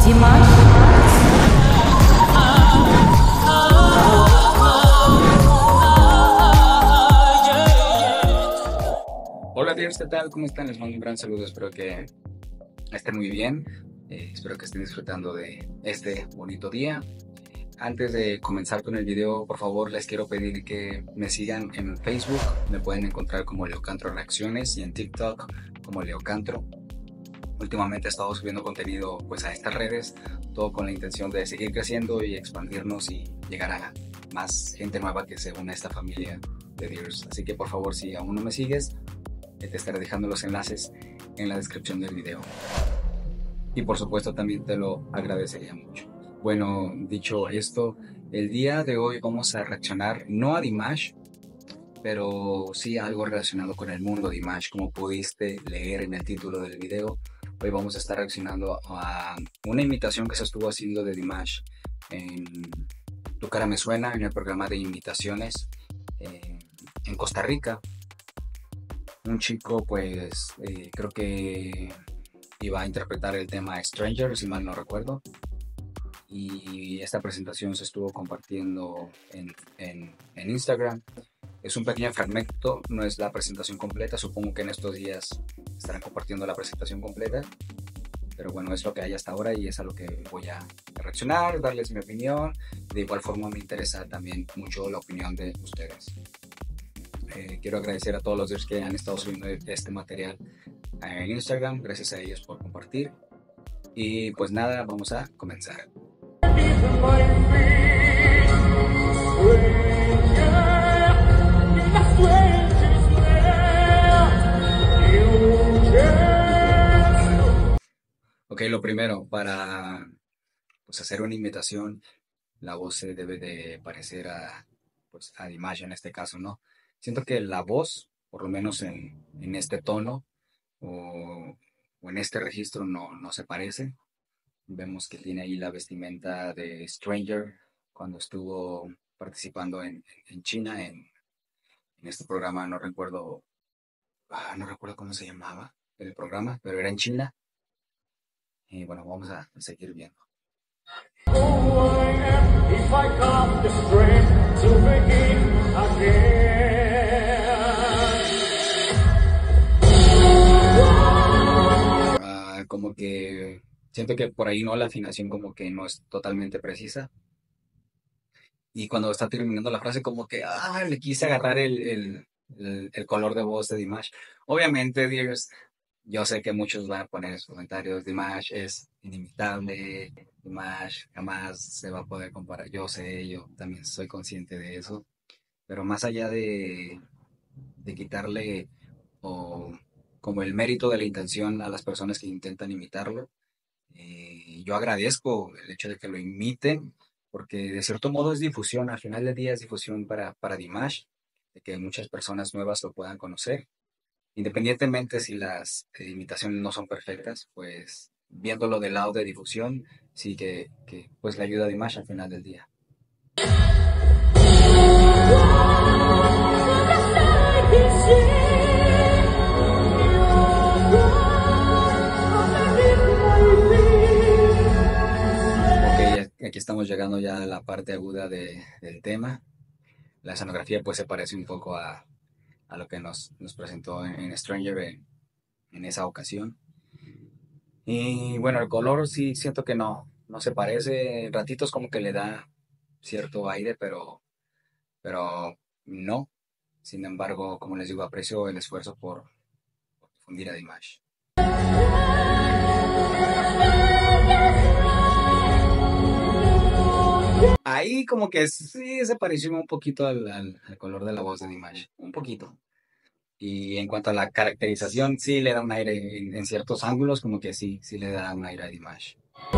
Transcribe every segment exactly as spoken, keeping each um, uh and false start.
Hola Dios, ¿qué tal? ¿Cómo están? Les mando un gran saludo, espero que estén muy bien, eh, espero que estén disfrutando de este bonito día. Antes de comenzar con el video, por favor les quiero pedir que me sigan en Facebook, me pueden encontrar como Leocantro Reacciones, y en TikTok como Leocantro. Últimamente he estado subiendo contenido pues a estas redes, todo con la intención de seguir creciendo y expandirnos y llegar a más gente nueva que se une a esta familia de Dears. Así que por favor, si aún no me sigues, te estaré dejando los enlaces en la descripción del video. Y por supuesto también te lo agradecería mucho. Bueno, dicho esto, el día de hoy vamos a reaccionar no a Dimash, pero sí a algo relacionado con el mundo de Dimash. Como pudiste leer en el título del video, hoy vamos a estar reaccionando a una imitación que se estuvo haciendo de Dimash en Tu Cara Me Suena, en el programa de imitaciones eh, en Costa Rica. Un chico, pues, eh, creo que iba a interpretar el tema Stranger, si mal no recuerdo. Y esta presentación se estuvo compartiendo en, en, en Instagram. Es un pequeño fragmento, no es la presentación completa. Supongo que en estos días estarán compartiendo la presentación completa. Pero bueno, es lo que hay hasta ahora y es a lo que voy a reaccionar, darles mi opinión. De igual forma me interesa también mucho la opinión de ustedes. Eh, quiero agradecer a todos los días que han estado subiendo este material en Instagram, gracias a ellos por compartir. Y pues nada, vamos a comenzar. Ok, lo primero, para pues, hacer una imitación, la voz se debe de parecer a, pues, a Dimash en este caso, ¿no? Siento que la voz, por lo menos en, en este tono o, o en este registro, no, no se parece. Vemos que tiene ahí la vestimenta de Stranger cuando estuvo participando en, en China en, en este programa. No recuerdo, ah, no recuerdo cómo se llamaba el programa, pero era en China. Y bueno, vamos a seguir viendo. Ah, como que siento que por ahí no, la afinación como que no es totalmente precisa. Y cuando está terminando la frase, como que ah, le quise agarrar el, el, el, el color de voz de Dimash. Obviamente, Dios, yo sé que muchos van a poner en sus comentarios: Dimash es inimitable, Dimash jamás se va a poder comparar. Yo sé, yo también soy consciente de eso. Pero más allá de, de quitarle o como el mérito de la intención a las personas que intentan imitarlo, eh, yo agradezco el hecho de que lo imiten, porque de cierto modo es difusión, al final del día es difusión para, para Dimash, de que muchas personas nuevas lo puedan conocer. Independientemente si las eh, imitaciones no son perfectas, pues viéndolo del lado de difusión, sí que, que pues le ayuda a Dimash al final del día. Aquí estamos llegando ya a la parte aguda de, del tema. La escenografía pues se parece un poco a, a lo que nos, nos presentó en, en Stranger en, en esa ocasión. Y bueno, el color sí siento que no, no se parece. En ratitos como que le da cierto aire, pero, pero no. Sin embargo, como les digo, aprecio el esfuerzo por, por difundir a Dimash. Ahí como que sí se pareció un poquito al, al, al color de la voz de Dimash, un poquito. Y en cuanto a la caracterización, sí le da un aire en, en ciertos ángulos, como que sí, sí le da un aire a Dimash.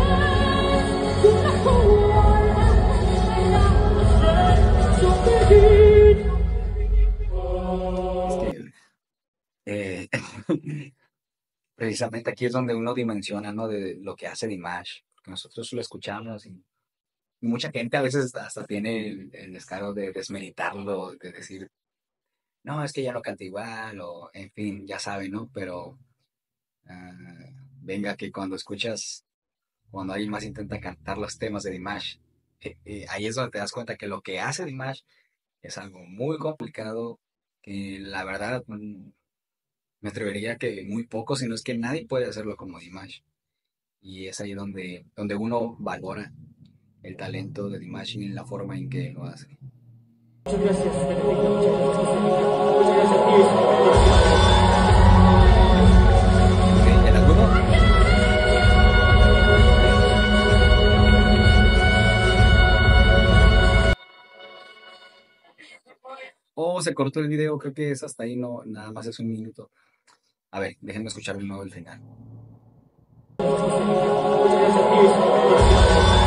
Es que, eh, precisamente aquí es donde uno dimensiona, ¿no?, de lo que hace Dimash, porque nosotros lo escuchamos y Y mucha gente a veces hasta tiene el, el descaro de desmeritarlo, de decir, no, es que ya no canta igual, o en fin, ya saben, ¿no? Pero uh, venga, que cuando escuchas cuando alguien más intenta cantar los temas de Dimash. Eh, eh, ahí es donde te das cuenta que lo que hace Dimash es algo muy complicado, que la verdad mm, me atrevería a que muy pocos, si no es que nadie puede hacerlo como Dimash. Y es ahí donde, donde uno valora el talento de Dimash y la forma en que lo hace. Muchas gracias, Benedicto. Muchas gracias, Benedicto. Muchas gracias. Ok, el agudo. Ok. Oh, se cortó el video, creo que es hasta ahí, no, nada más es un minuto. A ver, déjenme escuchar de nuevo el final. Muchas gracias.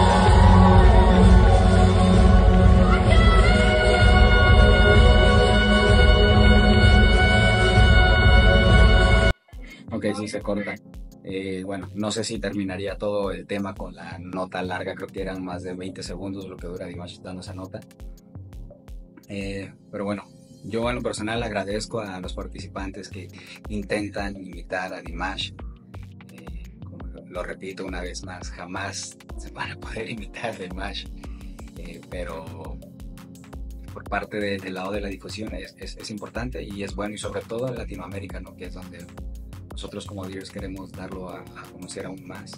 Ok, sí, se corta. Eh, bueno, no sé si terminaría todo el tema con la nota larga, creo que eran más de veinte segundos lo que dura Dimash dando esa nota. Eh, pero bueno, yo en lo personal agradezco a los participantes que intentan imitar a Dimash. Eh, como lo, lo repito una vez más, jamás se van a poder imitar a Dimash. Eh, pero por parte de- del lado de la difusión es, es- es importante y es bueno, y sobre todo en Latinoamérica, ¿no? Que es donde nosotros como Deers queremos darlo a, a conocer aún más.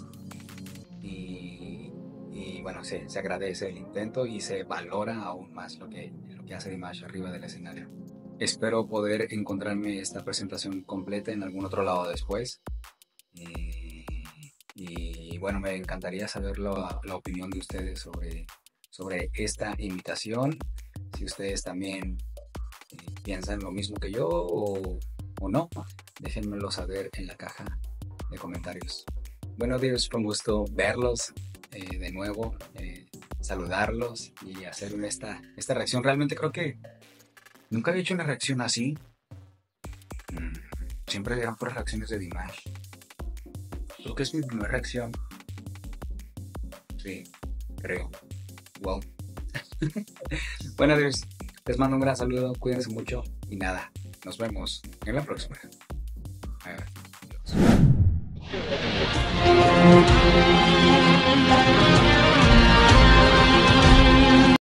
Y, y bueno, se, se agradece el intento y se valora aún más lo que, lo que hace Dimash arriba del escenario. Espero poder encontrarme esta presentación completa en algún otro lado después. Eh, y bueno, me encantaría saber la, la opinión de ustedes sobre, sobre esta imitación. Si ustedes también eh, piensan lo mismo que yo o, o no, déjenmelo saber en la caja de comentarios. Bueno, Dios, fue un gusto verlos eh, de nuevo, eh, saludarlos y hacer esta, esta reacción. Realmente creo que nunca había hecho una reacción así. Mm, siempre eran por reacciones de Dimash. Creo que es mi primera reacción. Sí, creo. Wow. Bueno, Dios, les mando un gran saludo, cuídense mucho y nada, nos vemos en la próxima. Bye, bye.